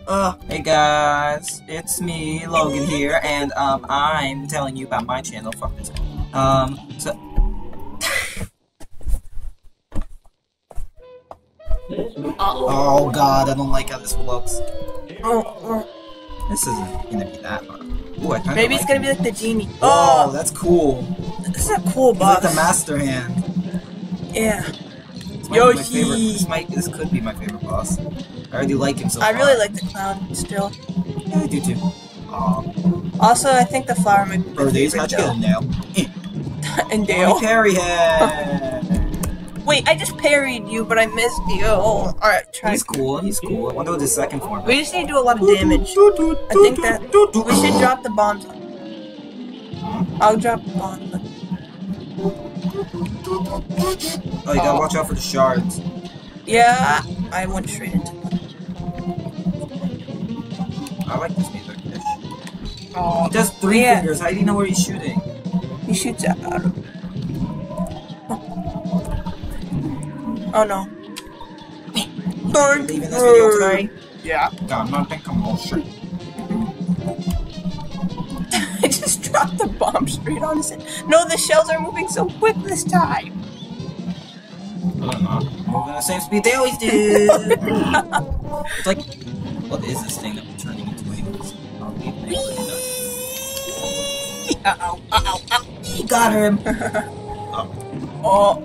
Hey guys, it's me, Logan here, and I'm telling you about my channel. Fuck this. Oh god, I don't like how this looks. This isn't gonna be that hard. Ooh, I Maybe it's gonna be like the genie. Oh, that's cool. This is a cool boss. Like the master hand. Yeah. Yoshi. This could be my favorite boss. I already like him so far. I really like the clown still. Yeah, I do too. Also, I think the flower might be my days, favorite. how'd you get him now? And Dale. Parry head. Wait, I just parried you, but I missed you. Alright, try. He's cool. He's cool. I wonder what his second form is. We just need to do a lot of damage. I think that we should drop the bombs on. I'll drop the bombs on. Oh, you gotta watch out for the shards. Yeah, I went straight into them. I like this music. Oh, he does three fingers. How do you know where he's shooting? He shoots out of it. Oh no. Leaving this video today? Yeah. God, nothing commotion. I just dropped the bomb straight on his head. No, the shells are moving so quick this time. I don't know. Moving at the same speed they always do. It's like, what is this thing that we're turning into wings? Uh-oh, uh-oh, uh-oh. He got him. Oh.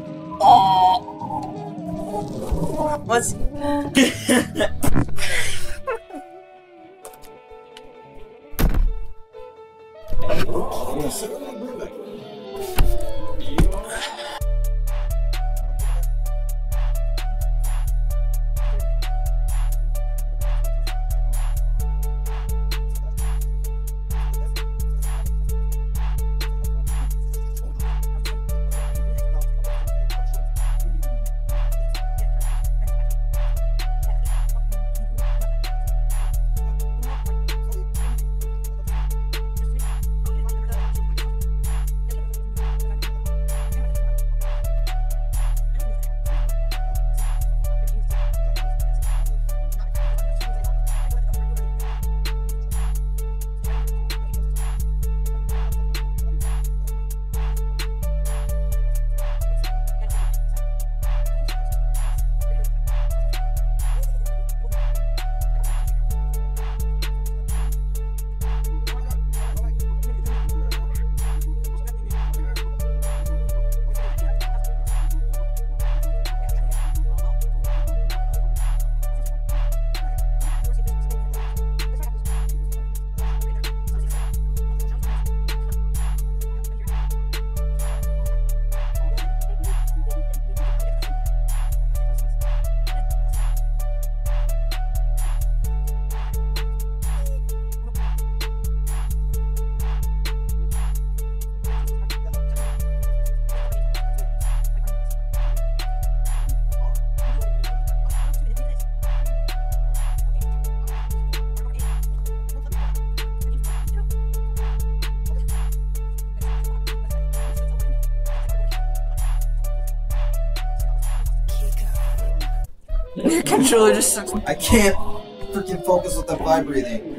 What's... Your controller just sucks. I can't freaking focus with the vibrating.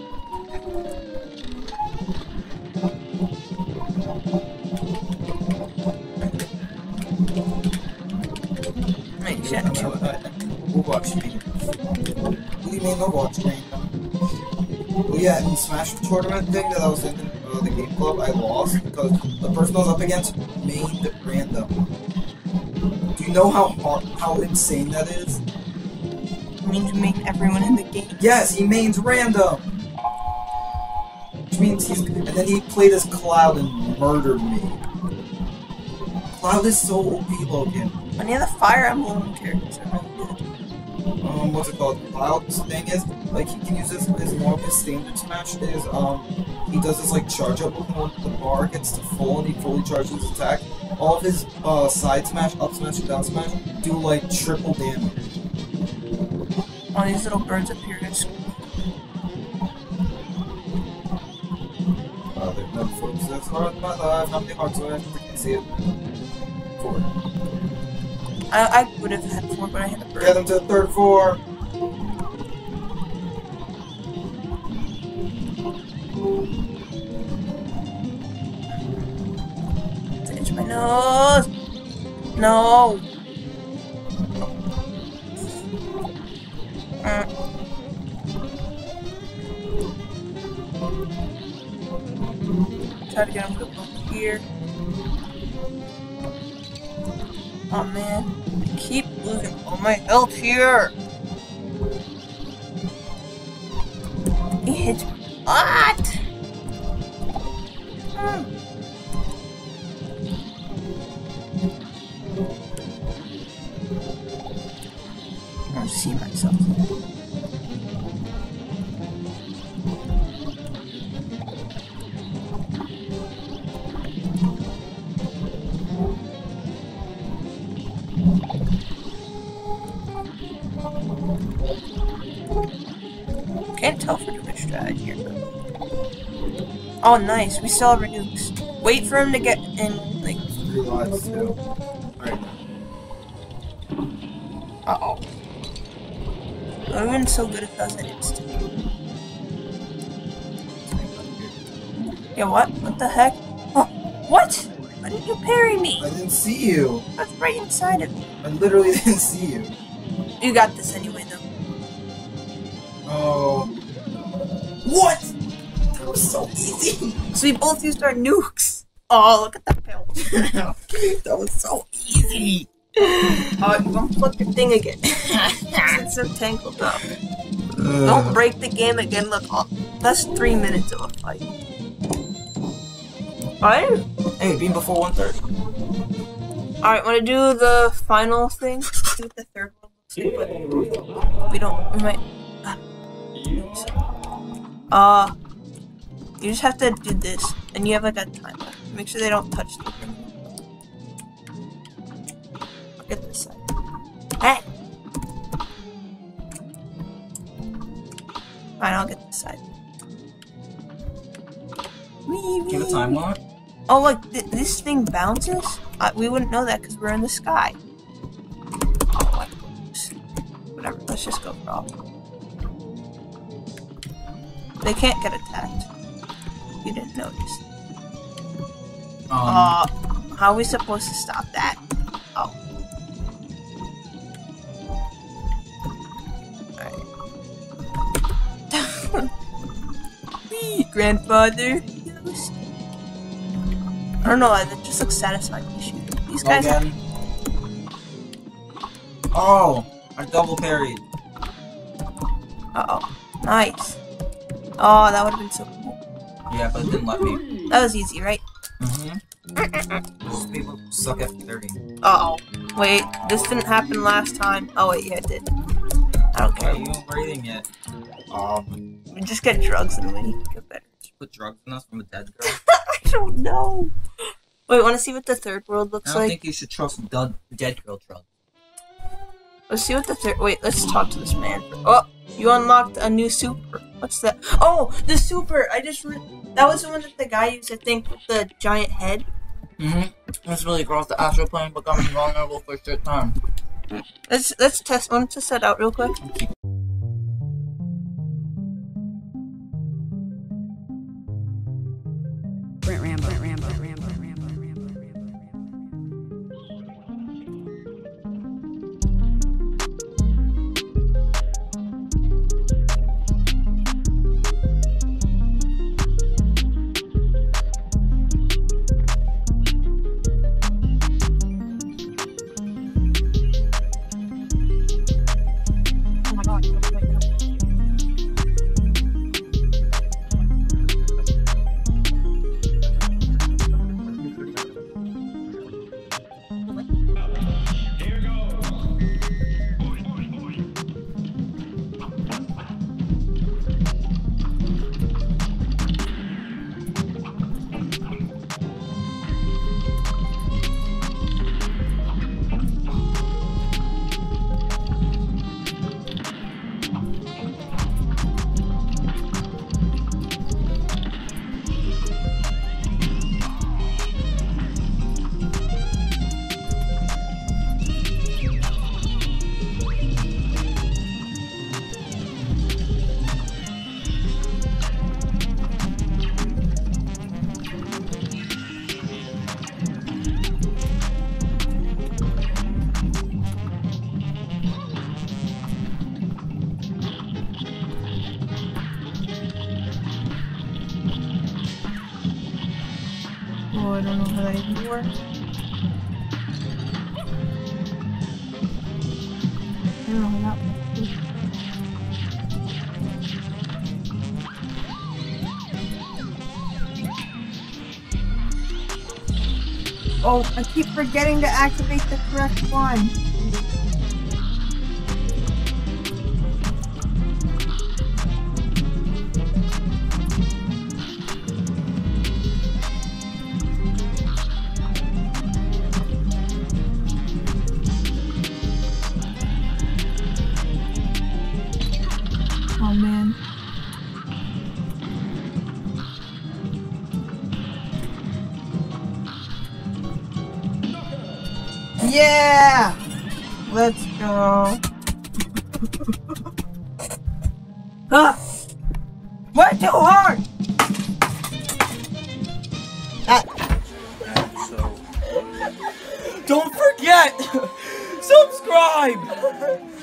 Wait, shit. Overwatch screen. What do you mean Overwatch screen? Well, yeah, in the Smash tournament thing that I was in the game club, I lost because the person I was up against mained random. Do you know how insane that is? I mean to make everyone in the game. Yes, he mains random! Which means and then he played as Cloud and murdered me. Cloud is so OP looking. Any of the Fire Emblem characters are really good. What's it called? Cloud's thing is, like, he can use his more of his standard smash is, he does this, like, charge up when the bar gets to full and he fully charges his attack. All of his, side smash, up smash, and down smash do, like, triple damage. All these little birds appear at school. There's no folks. That's hard in my life. How many hearts do I have to freaking see it? 4. I would have had 4, but I had a bird. Get them to the third floor. No. Try to get him to go here. Oh man, I keep losing all my health here. He hits me. What? I don't see myself. Can't tell for doing strategy here. Oh, nice. We still have our nukes. Wait for him to get in, like. 3 lives too. Alright. Uh-oh. It would have been so good if that was an instant. Yeah, what? What the heck? Oh, what? Why didn't you parry me? I didn't see you. I was right inside of you. I literally didn't see you. You got this anyway, though. Oh. What? That was so easy. So we both used our nukes. Oh, look at that pill. That was so easy. Oh, you won't flip your thing again. It's so tangled up. Don't break the game again. Look, that's 3 minutes of a fight. Alright. Hey, being before 1:30. Alright, wanna do the final thing? See what the third one looks like, but we don't, we might. You just have to do this, and you have like a timer. Make sure they don't touch the thing. Get this side. Hey! Fine, I'll get this side. Wee, wee. Give a time limit. Oh, look, this thing bounces? We wouldn't know that because we're in the sky. Oh, what? Whatever, let's just go for all. They can't get attacked. You didn't notice. How are we supposed to stop that? Oh. Alright. Grandfather. I don't know, that just looks satisfying to shoot. These guys again. Oh, I double parried. Uh-oh. Nice. Oh, that would have been so cool. Yeah, but it didn't let me. That was easy, right? Mm-hmm. Those people suck at 30. Uh-oh. Wait, this didn't happen last time. Oh, wait, yeah, it did. I don't Why care. are you breathing it? We just get drugs and we get better. Just put drugs in us from a dead girl. I don't know. Wait, want to see what the third world looks I don't like? think you should trust dead girl drugs. Let's see what the third. Wait, let's talk to this man. Oh, you unlocked a new super. What's that? Oh, the super. That was the one that the guy used, I think, with the giant head. Mm-hmm. It's really gross. The astral plane becoming vulnerable for a short time. Let's test. Want to test that out real quick? Rambo. Oh, I don't know how that even works. I don't know how that works. Oh, I keep forgetting to activate the correct one. Oh man. Yeah! Let's go. Ah! Way too hard! Don't forget! Subscribe!